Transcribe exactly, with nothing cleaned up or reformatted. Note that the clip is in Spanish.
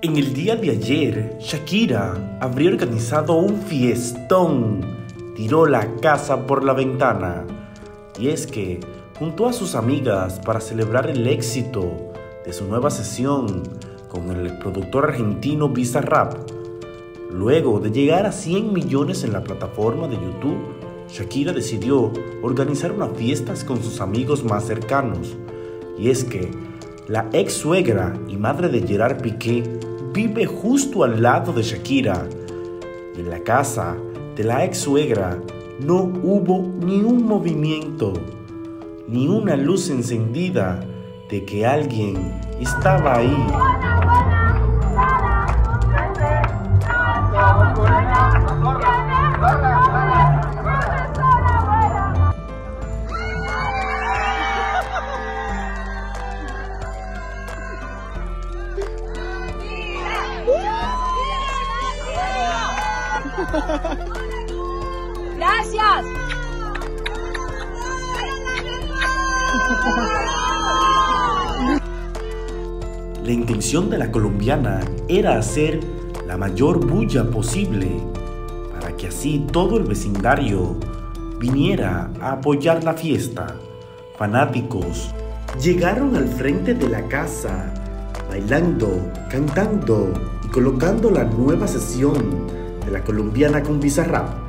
En el día de ayer, Shakira habría organizado un fiestón. Tiró la casa por la ventana. Y es que, junto a sus amigas para celebrar el éxito de su nueva sesión con el productor argentino Bizarrap, luego de llegar a cien millones en la plataforma de YouTube, Shakira decidió organizar una fiesta con sus amigos más cercanos. Y es que la ex suegra y madre de Gerard Piqué vive justo al lado de Shakira. Y en la casa de la ex suegra no hubo ni un movimiento, ni una luz encendida de que alguien estaba ahí. Gracias. La intención de la colombiana era hacer la mayor bulla posible para que así todo el vecindario viniera a apoyar la fiesta. Fanáticos llegaron al frente de la casa, bailando, cantando y colocando la nueva sesión de la colombiana con Bizarrap.